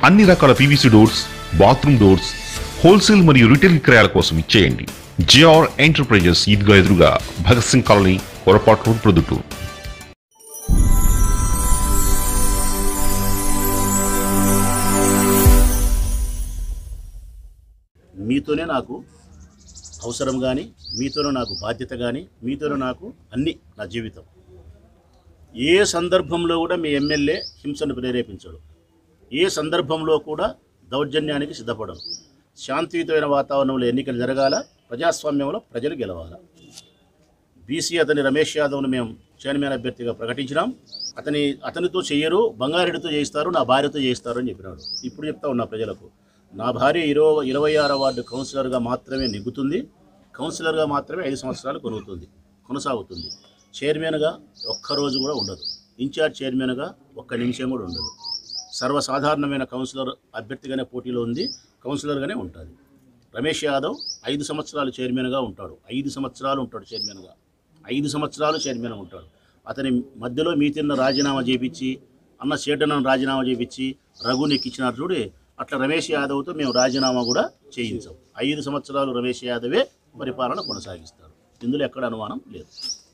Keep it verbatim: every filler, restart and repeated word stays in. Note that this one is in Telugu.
అన్ని రకాల PVC doors, bathroom doors wholesale మరియు రిటైల్ విక్రయాల కోసం ఇచ్చేయండి. జేఆర్ ఎంటర్ప్రైజెస్, ఈద్గా ఎదురుగా, భగత్ సింగ్ కాలనీ, కొరపాటు రోడ్, ప్రొద్దుటూరు. మీతోనే నాకు అవసరం కానీ, మీతోనే నాకు బాధ్యత కానీ, మీతోనే నాకు అన్ని నా జీవితం. ఏ సందర్భంలో కూడా మీ ఎమ్మెల్యే హింసను ప్రేరేపించడు. ఏ సందర్భంలో కూడా దౌర్జన్యానికి సిద్ధపడను. శాంతియుతమైన వాతావరణంలో ఎన్నికలు జరగాల, ప్రజాస్వామ్యంలో ప్రజలు గెలవాల. బీసీ అతని రమేష్ యాదవ్ను మేము చైర్మన్ అభ్యర్థిగా ప్రకటించినాం. అతని అతనితో చెయ్యరు, బంగారెడ్డితో చేయిస్తారు, నా భార్యతో చేయిస్తారు అని చెప్పినాడు. ఇప్పుడు చెప్తా ఉన్నా ప్రజలకు, నా భార్య ఇరవై ఇరవై ఆరో వార్డు కౌన్సిలర్గా మాత్రమే నెగ్గుతుంది. కౌన్సిలర్గా మాత్రమే ఐదు సంవత్సరాలు కొనుగుతుంది కొనసాగుతుంది. చైర్మన్గా ఒక్కరోజు కూడా ఉండదు. ఇన్ఛార్జ్ చైర్మన్గా ఒక్క నిమిషం కూడా ఉండదు. సర్వసాధారణమైన కౌన్సిలర్ అభ్యర్థిగానే పోటీలో ఉంది, కౌన్సిలర్గానే ఉంటుంది. రమేష్ యాదవ్ ఐదు సంవత్సరాలు చైర్మన్గా ఉంటాడు. ఐదు సంవత్సరాలు ఉంటాడు చైర్మన్గా ఐదు సంవత్సరాలు చైర్మన్ ఉంటాడు. అతని మధ్యలో మీతిన్న రాజీనామా చేయించి, అన్న సేటన్నను రాజీనామా చేయించి రఘుని ఎక్కించినారు చూడే, అట్లా రమేష్ యాదవ్తో మేము రాజీనామా కూడా చేయించాం. ఐదు సంవత్సరాలు రమేష్ యాదవే పరిపాలన కొనసాగిస్తారు. ఇందులో ఎక్కడ అనుమానం లేదు.